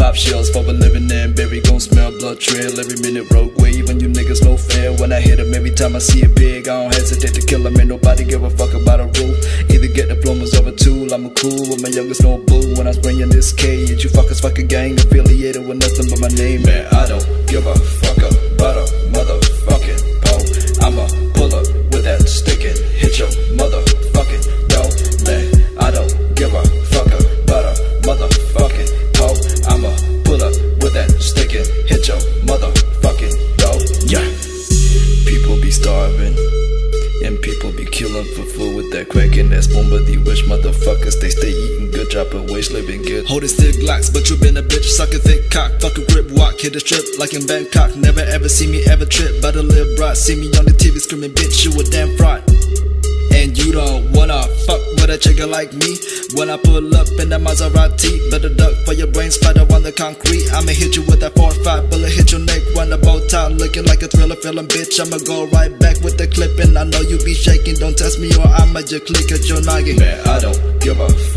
pop shells for a living and berry gon' smell blood trail every minute roadway. Even you niggas no fair. When I hit 'em, every time I see it big, I don't hesitate to kill 'em. Ain't nobody give a fuck about a rule. Either get diplomas of a tool. I'm a cool with my youngest no boo. When I spring in this cage, you fuckers fucking gang affiliated with nothing but my name. Man, I don't give a fuck about a motherfucking pole. I'ma pull up with that stick and hit your motherfucking door. Man, I don't give a fuck about a motherfucking pole. I'ma pull up with that stick and hit your motherfucking door. Yeah. People be starving and people be killing for food with that crack and that spoon. But these rich motherfuckers, they stay eating good, dropping waste, living good. Holding stick glocks, but you been a bitch. Sucking thick cock, fucking grip walk, hit a strip like in Bangkok. Never ever see me ever trip, but I live broad. See me on the TV screaming, bitch, you a damn fraud. And you don't wanna fuck with a chick like me. When I pull up in that Maserati, better duck for your brain splatter on the concrete. I'ma hit you with that 4-5 bullet, hit your neck, run the bow tie, looking like a thriller feeling, bitch. I'ma go right back with the clip, and I know you be shaking. Don't test me or I'ma just click at your noggin. Man, I don't give a